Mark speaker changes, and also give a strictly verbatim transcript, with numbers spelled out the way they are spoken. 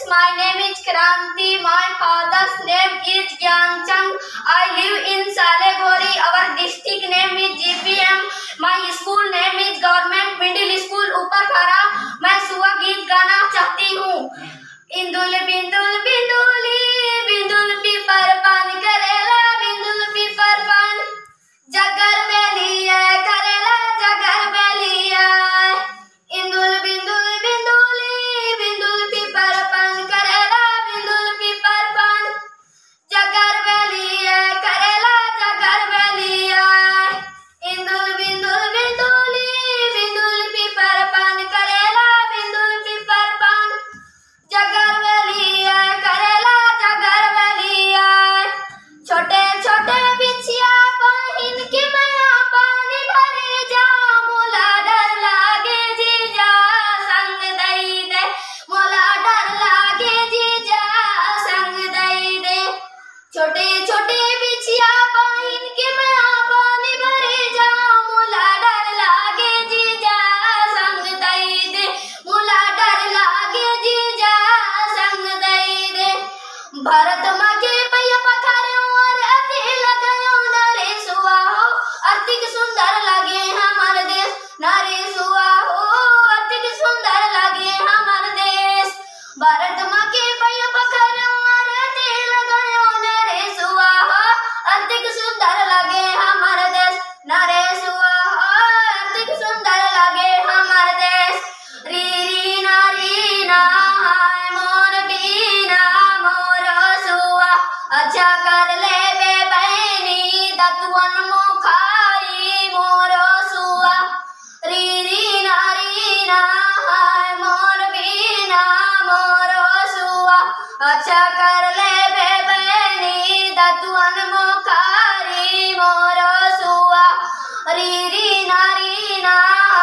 Speaker 1: My name is Kranti. My father's name is Gyanchand. I live in Salegori. Our district name is G P M. My school name is Government Middle School Uparkhara. मैं सुबह गीत गाना चाहती हूँ। इंदुल बिंदुल बिंदुली बिंदुल पीपर पान करेला बिंदुल पीपर पान जगर बेलिया करेला जगर बेलिया इंदुल बिंदुल बिंदुली बिंदुल पीपर पान करेला बिंदुल पीपर पान जगर बेलिया करेला जगर बेलिया इंदुल बिंदुल बिंदुली बिंदुल पीपर पान करेला बिंदुल पीपर पान जगर बेलिया करेला जगर बेलिया छोटे छोटे बिछिया बहिन के मैं पानी भरे जा मोला डर लागे जीजा संग दई दे मोला डर लागे जीजा संग दई दे छोटे छोटे बिछिया बहिन के मैं पानी भरे जा मोला डर लागे जीजा संग दई दे मोला डर लागे जीजा संग दई दे भारत माँ के पैया पखारे और अति लगायो नारे सुआ हो अर्थिक सुंदर लगे हमारे देश नारे सुआ हो अर्थिक सुंदर लगे हमारे देश भारत माँ के पैया पखारे और अति लगायो नारे सुआ हो अर्थिक सुंदर लगे हमारे देश नारे सुआ हो अर्थिक सुंदर लगे हमारे देश री री नारी ना हाय मोर बीना मोर सुआ अच्छा कर ले बे बहनी दतवन मुखारी मोर सुआ री री नारी ना हाय मोर बीना मोर सुआ अच्छा कर ले बे बहनी दतवन मुखारी मोर सुआ री री नारी ना